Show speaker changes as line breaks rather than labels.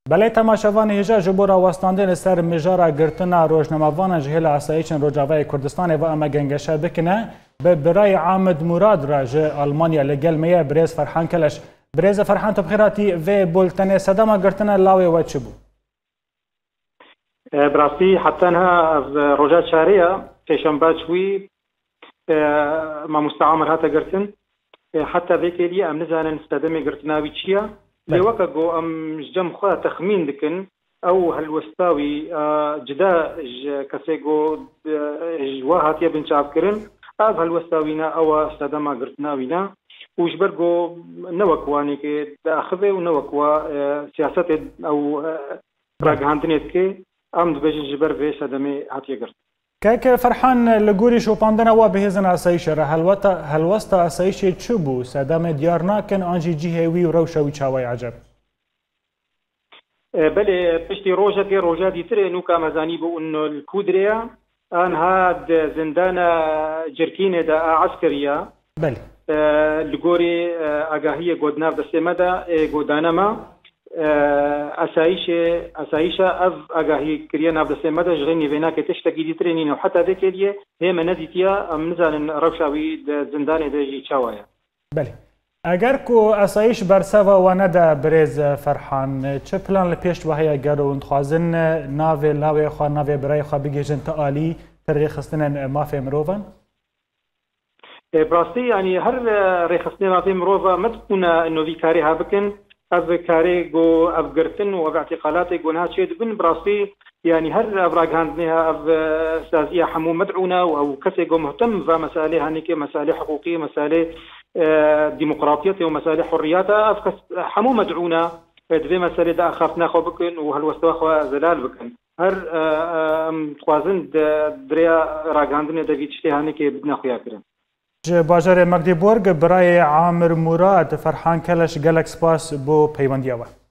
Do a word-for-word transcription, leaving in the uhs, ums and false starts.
بله تماشاوان هجا جبورا وستاندن سر مجارا گرتنا روزنامه‌وان جهل آسایشن روجاوای کردستان و اما گنگشه بکنه به برای عامد مراد راج آلمانیا لگل میه برز فرحان کلش برز فرحان تبخیراتی و بولتن صدام گرتنا لاوی و چبو
براستی حتی انها روجات شهريه تشنبه شوي ما مستعمر هاتا گرتن حتى ذيك اللي ام نزانن استدمي گرتناوي چيا لوكا جو ام جم خا تخمين دكن او هالوستاوي جدا كسيغو جواهات يبن شابكرن اف هالوستاوينا او استدما گرتناوينا وجبرغو نوكواني كي داخذه ونوكوا سياسه او راغاندنيت كي ام دبج جبر في استدمي هاتي گرت
كيك فرحان لغوري شو باندنا و بهزن اسايش هلوتا هلوستا اسايش تشبو سدام ديارنا كان انجي جيهوي وروشوي تشاوي عجب
بله بشتي روجتي روجاتي تري نوكا مزاني بو انه الكودريا ان هاد زندانا جركينه دا عسكريه
بله
لغوري اگاهيه گودناف دسمدا گودانما اسايش اسايش اف اگاهي كريانا بدسه مدى جغني بينا كتشتا جدي ترينين وحتى ذيك اللي هي مناديتيا مزال روشاوي زندان دجي تشاوايا
بله اگر کو اسايش برسوا وندا برز فرحان چه پلان لپیش وهي گرو انتخازن ناوي لاوي خو ناوي برای خو بگيجن تعالي تريخستن ما في مروفن
براستي يعني هر ريخستن ما في مروفا ما تكون انه في كاريها بكن اف كاري جو اف گرتن و اعتقالات گونها شيد بن براسي يعني هر ابراج هندنها اف استاذيه حمو مدعونه او كسي جو مهتم في مسائل هنيك مسائل حقوقيه مسائل ديمقراطيه ومسائل حريات اف حمو مدعونه في مسائل دا اخرتنا خو بكن وهالوستوا خو زلال بكن هر توازن دريا راغاندنه دافيتشتي هنيك بدنا خويا كرم
باجر مگدیبورگ برای عامر مراد فرحان کلش گلک سپاس بو پیوندیاوه